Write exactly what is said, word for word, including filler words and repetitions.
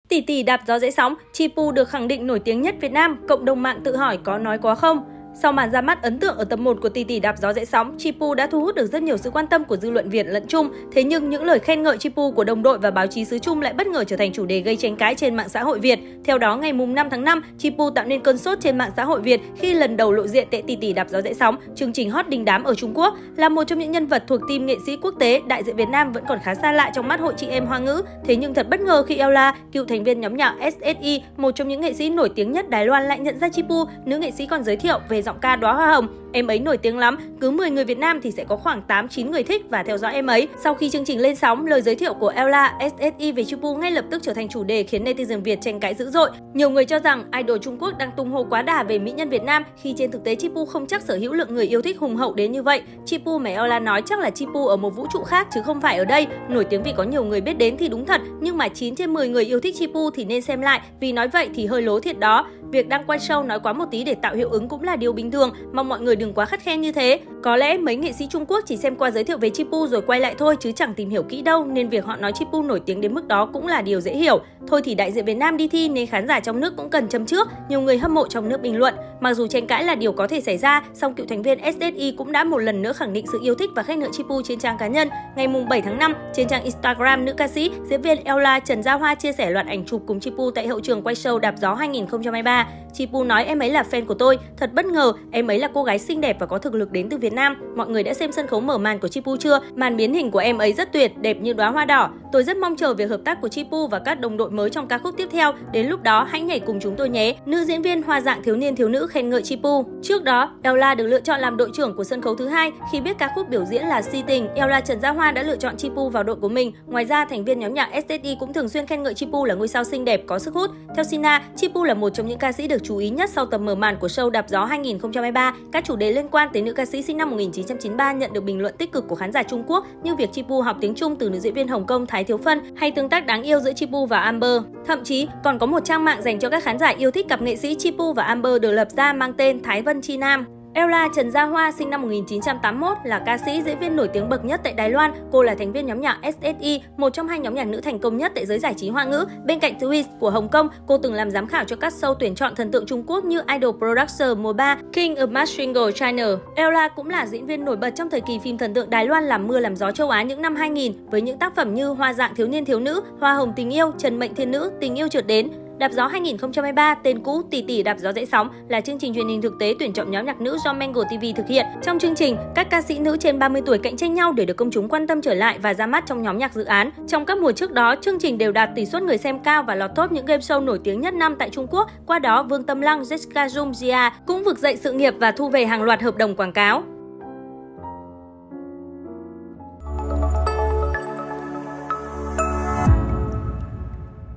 Tỷ tỷ đạp gió dễ sóng, Chi Pu được khẳng định nổi tiếng nhất Việt Nam, cộng đồng mạng tự hỏi có nói quá không? Sau màn ra mắt ấn tượng ở tập một của Tỷ tỷ đạp gió dễ sóng, Chi Pu đã thu hút được rất nhiều sự quan tâm của dư luận Việt lẫn Trung. Thế nhưng những lời khen ngợi Chi Pu của đồng đội và báo chí xứ Trung lại bất ngờ trở thành chủ đề gây tranh cãi trên mạng xã hội Việt. Theo đó, ngày mùng năm tháng năm, Chi Pu tạo nên cơn sốt trên mạng xã hội Việt khi lần đầu lộ diện tại Tỷ tỷ đạp gió dễ sóng, chương trình hot đình đám ở Trung Quốc. Là một trong những nhân vật thuộc team nghệ sĩ quốc tế, đại diện Việt Nam vẫn còn khá xa lạ trong mắt hội chị em Hoa ngữ. Thế nhưng thật bất ngờ khi Ella, cựu thành viên nhóm nhạc ét ét i, một trong những nghệ sĩ nổi tiếng nhất Đài Loan lại nhận ra Chi Pu. Nữ nghệ sĩ còn giới thiệu về giọng ca Đóa Hoa Hồng. Em ấy nổi tiếng lắm, cứ mười người Việt Nam thì sẽ có khoảng tám chín người thích và theo dõi em ấy. Sau khi chương trình lên sóng, lời giới thiệu của Ella, ét ét i về Chi Pu ngay lập tức trở thành chủ đề khiến netizen Việt tranh cãi dữ dội. Nhiều người cho rằng idol Trung Quốc đang tung hô quá đà về mỹ nhân Việt Nam khi trên thực tế Chi Pu không chắc sở hữu lượng người yêu thích hùng hậu đến như vậy. Chi Pu mà Ella nói chắc là Chi Pu ở một vũ trụ khác chứ không phải ở đây. Nổi tiếng vì có nhiều người biết đến thì đúng thật, nhưng mà chín trên mười người yêu thích Chi Pu thì nên xem lại, vì nói vậy thì hơi lố thiệt đó. Việc đăng quay show nói quá một tí để tạo hiệu ứng cũng là điều bình thường, mong mọi người đừng quá khắt khe như thế. Có lẽ mấy nghệ sĩ Trung Quốc chỉ xem qua giới thiệu về Chi Pu rồi quay lại thôi chứ chẳng tìm hiểu kỹ đâu, nên việc họ nói Chi Pu nổi tiếng đến mức đó cũng là điều dễ hiểu. Thôi thì đại diện Việt Nam đi thi nên khán giả trong nước cũng cần châm trước, nhiều người hâm mộ trong nước bình luận. Mặc dù tranh cãi là điều có thể xảy ra, song cựu thành viên ét ét i cũng đã một lần nữa khẳng định sự yêu thích và khen ngợi Chi Pu trên trang cá nhân. Ngày mùng bảy tháng năm, trên trang Instagram, nữ ca sĩ, diễn viên Ella Trần Gia Hoa chia sẻ loạt ảnh chụp cùng Chi Pu tại hậu trường quay show Đạp gió hai nghìn không trăm hai mươi ba. Chi Pu nói em ấy là fan của tôi, thật bất ngờ, em ấy là cô gái xinh đẹp và có thực lực đến từ Việt Nam. Mọi người đã xem sân khấu mở màn của Chi Pu chưa? Màn biến hình của em ấy rất tuyệt, đẹp như đóa hoa đỏ. Tôi rất mong chờ việc hợp tác của Chi Pu và các đồng đội mới trong ca khúc tiếp theo. Đến lúc đó hãy nhảy cùng chúng tôi nhé. Nữ diễn viên hoa dạng thiếu niên thiếu nữ khen ngợi Chi Pu. Trước đó, Ella được lựa chọn làm đội trưởng của sân khấu thứ hai. Khi biết ca khúc biểu diễn là Si Tình, Ella Trần Gia Hoa đã lựa chọn Chi Pu vào đội của mình. Ngoài ra, thành viên nhóm nhạc ét ét i cũng thường xuyên khen ngợi Chi Pu là ngôi sao xinh đẹp có sức hút. Theo Sina, Chi Pu là một trong những ca sĩ được chú ý nhất sau tập mở màn của show Đạp gió hai nghìn không trăm hai mươi ba. Các chủ đề liên quan tới nữ ca sĩ sinh năm một nghìn chín trăm chín mươi ba nhận được bình luận tích cực của khán giả Trung Quốc, như việc Chi Pu học tiếng Trung từ nữ diễn viên Hồng Kông Thái Thiếu Phân hay tương tác đáng yêu giữa Chi Pu và Amber. Thậm chí còn có một trang mạng dành cho các khán giả yêu thích cặp nghệ sĩ Chi Pu và Amber được lập ra mang tên Thái Vân Chi Nam. Ella Trần Gia Hoa sinh năm một nghìn chín trăm tám mươi mốt là ca sĩ, diễn viên nổi tiếng bậc nhất tại Đài Loan. Cô là thành viên nhóm nhạc ét ét i, một trong hai nhóm nhạc nữ thành công nhất tại giới giải trí Hoa ngữ. Bên cạnh Twist của Hồng Kông, cô từng làm giám khảo cho các show tuyển chọn thần tượng Trung Quốc như Idol Production mùa ba, King of Mask Singer China. Ella cũng là diễn viên nổi bật trong thời kỳ phim thần tượng Đài Loan làm mưa làm gió châu Á những năm hai nghìn với những tác phẩm như Hoa dạng thiếu niên thiếu nữ, Hoa hồng tình yêu, Trần mệnh thiên nữ, Tình yêu trượt đến. Đạp gió hai nghìn không trăm hai mươi ba, tên cũ Tỷ tỷ đạp gió dễ sóng, là chương trình truyền hình thực tế tuyển chọn nhóm nhạc nữ do Mango ti vi thực hiện. Trong chương trình, các ca sĩ nữ trên ba mươi tuổi cạnh tranh nhau để được công chúng quan tâm trở lại và ra mắt trong nhóm nhạc dự án. Trong các mùa trước đó, chương trình đều đạt tỷ suất người xem cao và lọt top những game show nổi tiếng nhất năm tại Trung Quốc. Qua đó, Vương Tâm Lăng, Jessica Jung, Jia cũng vực dậy sự nghiệp và thu về hàng loạt hợp đồng quảng cáo.